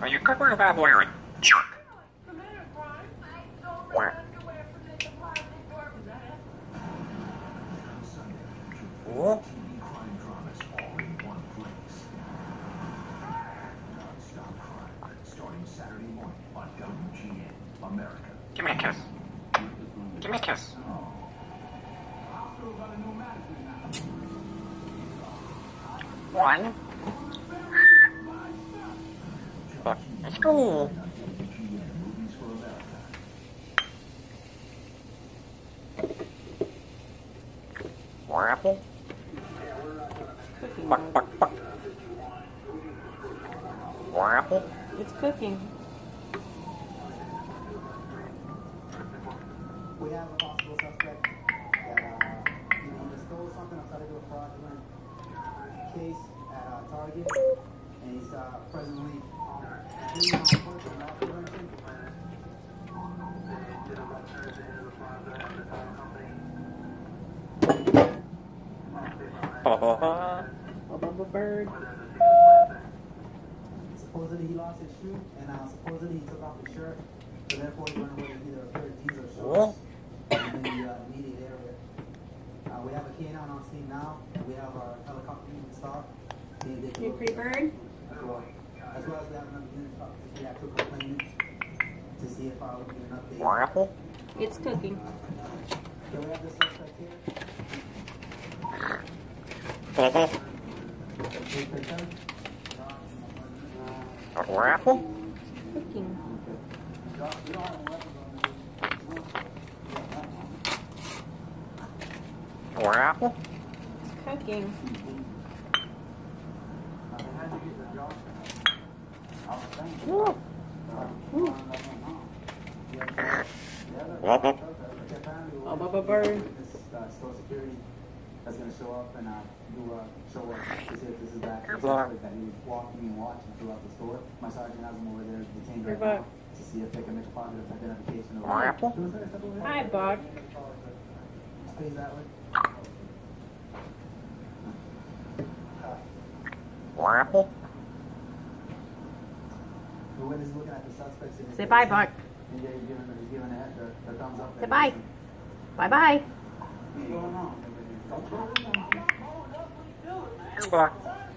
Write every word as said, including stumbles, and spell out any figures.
Are you covering a bad boy or a jerk? What? What? Give me a kiss. Give me a kiss. One. Let's go. More apple. Cooking. Buck, buck, buck. More apple. It's cooking. We have a possible suspect that uh, he either stole something or tried to do a fraudulent case at uh, Target, and he's uh, presently being on foot for loss prevention. Uh-huh. A bubble bird. Supposedly he lost his shoe, and uh, supposedly he took off his shirt, so therefore he went away with either a pair of jeans or shorts in the uh, immediate area. Uh, we have a K nine on scene now, and we have our helicopter unit stopped. You pretty bird? As well, as well as we have another unit up to see actual complainant to see if uh, we can get an update. More apple. It's cooking. Can we have this suspect here? Uh-huh. More apple. Cooking. More apple. It's cooking. Woo. Woo. Uh-huh. A bubble bird. This uh, store security that's going to show up and uh, do a show up to see if this is the actual suspect that he was walking and watching throughout the store. My sergeant has him over there detained right now to see if they can make a positive identification. Over More apple. Hi, Buck. Stays that way. More apple. The witness is looking at the suspects. in- Say bye, Buck. And yeah, he's giving, he's giving a head, the, the thumbs up. Say bye. Bye-bye. What's going on? Buck.